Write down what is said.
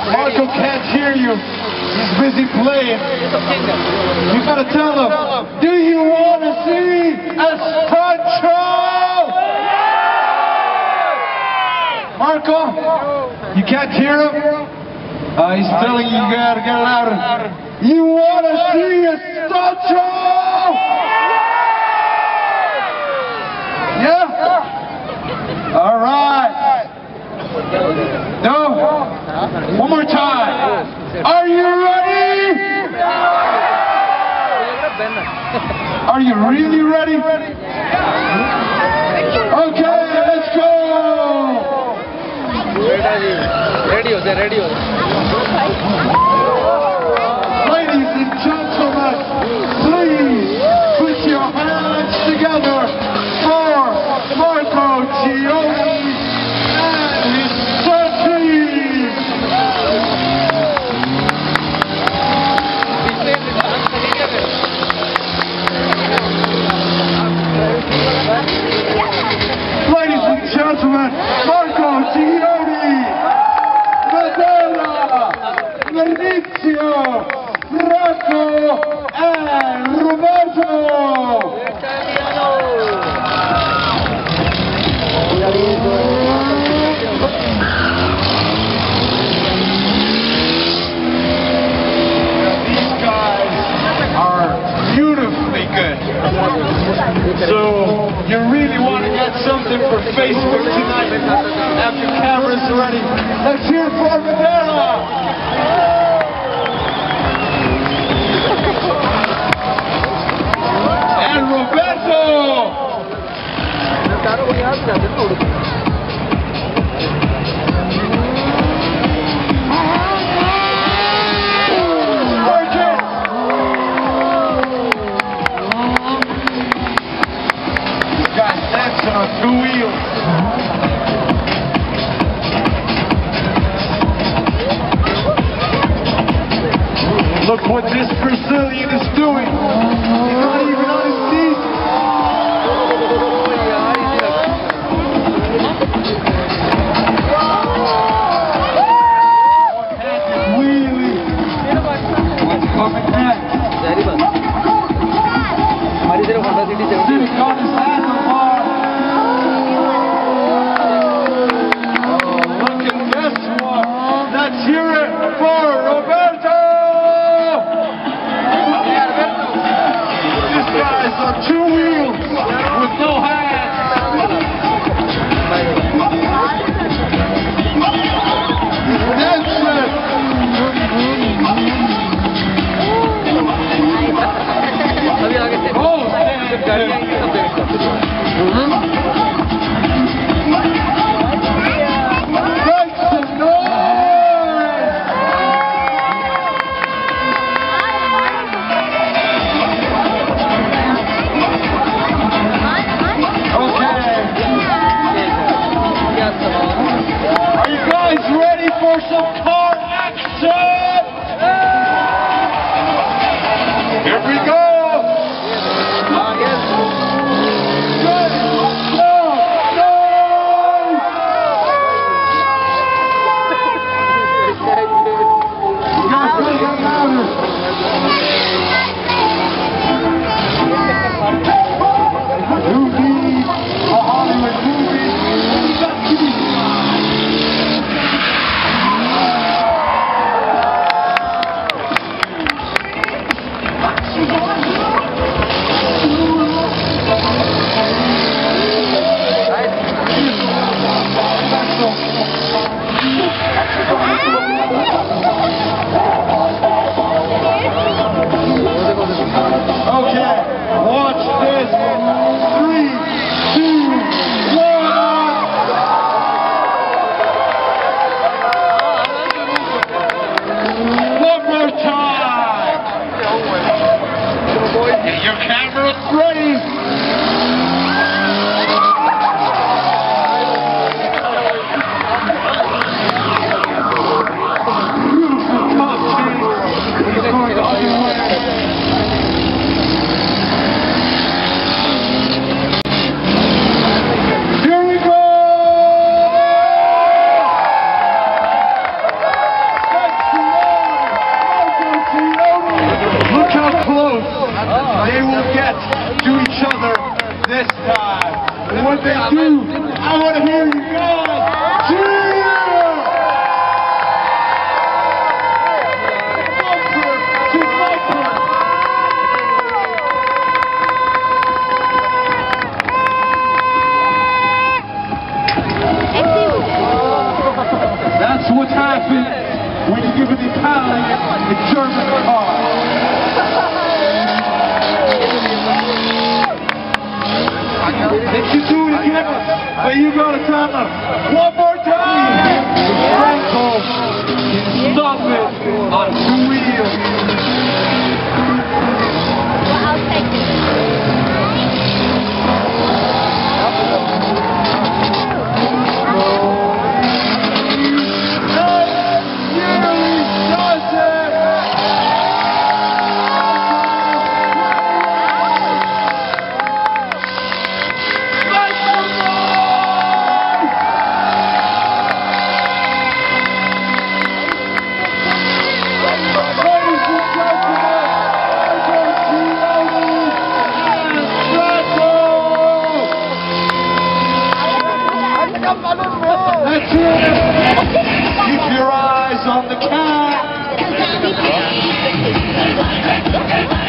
Marco can't hear you. He's busy playing. You gotta tell him, do you want to see a stunt show? Marco, you can't hear him? He's telling you gotta get louder. You want to see a stunt show? Yeah? All right. No? One more time. Are you ready? Are you really ready? Okay, let's go. Ready. Ladies and gentlemen, please put your hands together for Marco Gioni and his stunt team. Ladies and gentlemen, Marco Gioni, Madonna, Maurizio, Rocco, and Roberto. These guys are beautifully good. So you really want to get something for Facebook tonight? Have your cameras ready. Let's hear it for Madonna. And Roberto. This guy's dancing on two wheels. Look what this Brazilian is doing. He's not even on his feet. One-handed wheelie. What's coming next? Sitting on his handlebar. Oh, look at this one. Let's hear it for Roberto. what they do. I want to hear you guys cheer! Bumper to bumper. That's what happens when you give an Italian a German car. They should do it again, but you gotta tell them one more time. Franco can stop it on 2 wheels. Well, I'll take it. That's it! Keep your eyes on the cat!